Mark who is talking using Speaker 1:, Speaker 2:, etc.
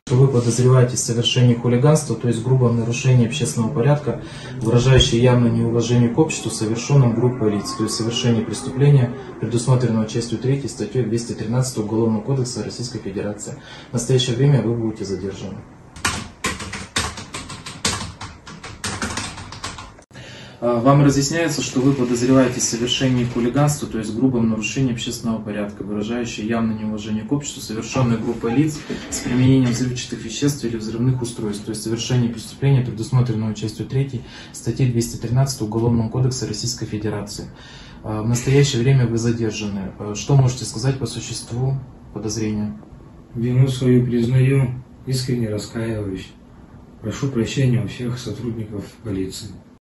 Speaker 1: Вы подозреваетесь в совершении хулиганства, то есть грубом нарушении общественного порядка, выражающее явное неуважение к обществу, совершенном группой лиц, то есть совершение преступления, предусмотренного частью 3 статьей 213 Уголовного кодекса Российской Федерации. В настоящее время вы будете задержаны. Вам разъясняется, что вы подозреваетесь в совершении хулиганства, то есть грубом нарушении общественного порядка, выражающее явное неуважение к обществу, совершенной группой лиц с применением взрывчатых веществ или взрывных устройств, то есть совершение преступления, предусмотренного частью 3 статьи 213 Уголовного кодекса Российской Федерации. В настоящее время вы задержаны. Что можете сказать по существу подозрения?
Speaker 2: Вину свою признаю, искренне раскаиваюсь. Прошу прощения у всех сотрудников полиции.